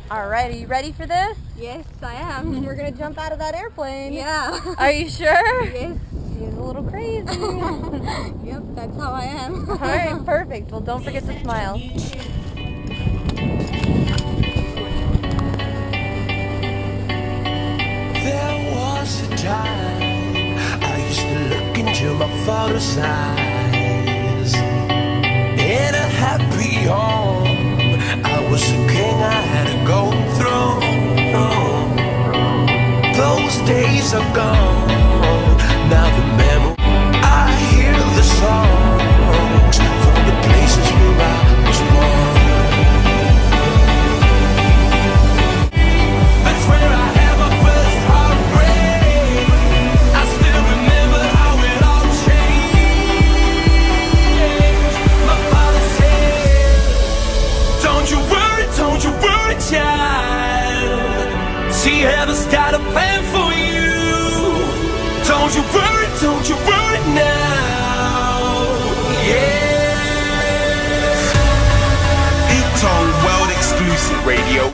Alright, are you ready for this? Yes, I am. We're gonna jump out of that airplane. Yeah. Are you sure? Yes. She's a little crazy. Yep, that's how I am. Alright, perfect. Well, don't forget to smile. There was a time I used to look into my father's eyes. In a happy home, I was a king, I had a golden throne. Those days are gone, now the memory. I hear the songs from the places where I was born. That's where I had my first heartbreak. I still remember how it all changed. My father said, don't you worry, child. See, heaven's got a plan for you. Don't you worry now. Yeah. E-Tone World Exclusive Radio.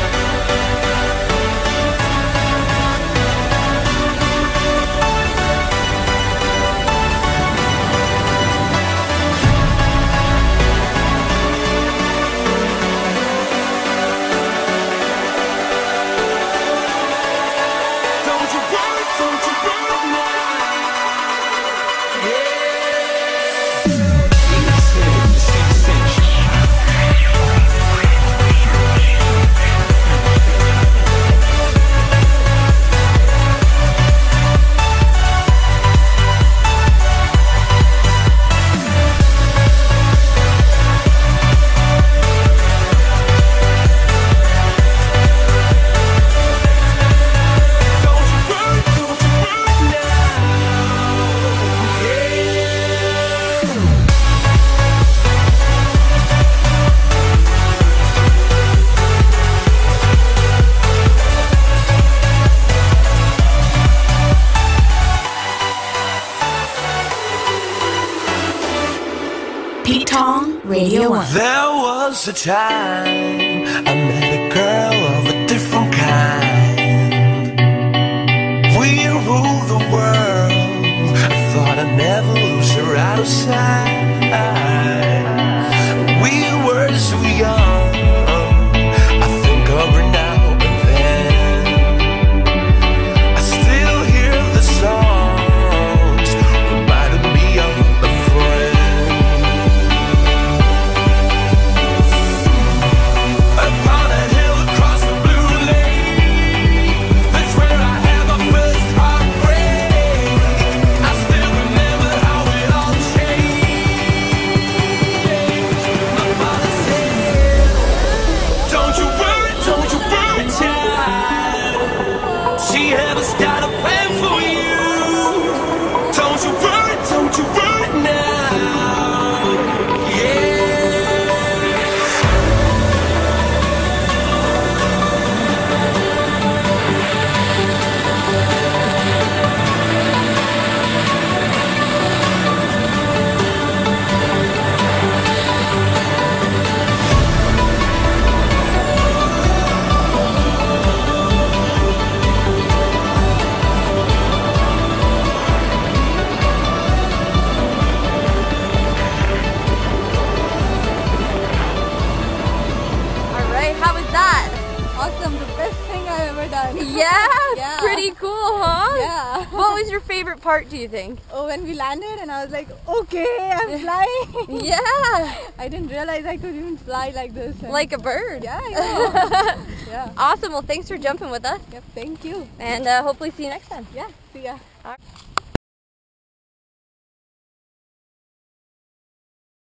E-Tone Radio 1. There was a time I met a girl of a different kind. We ruled the world. I thought I'd never lose her out of sight. We were so young. I think of her now and then. I still hear the songs reminding me of a friend. Yeah, pretty cool, huh? Yeah. What was your favorite part, do you think? Oh, when we landed and I was like, okay, I'm flying. Yeah. I didn't realize I could even fly like this. Like a bird. Yeah, yeah. Yeah. Awesome. Well, thanks for jumping with us. Yep, thank you. And hopefully see you next time. Yeah, see ya. All right.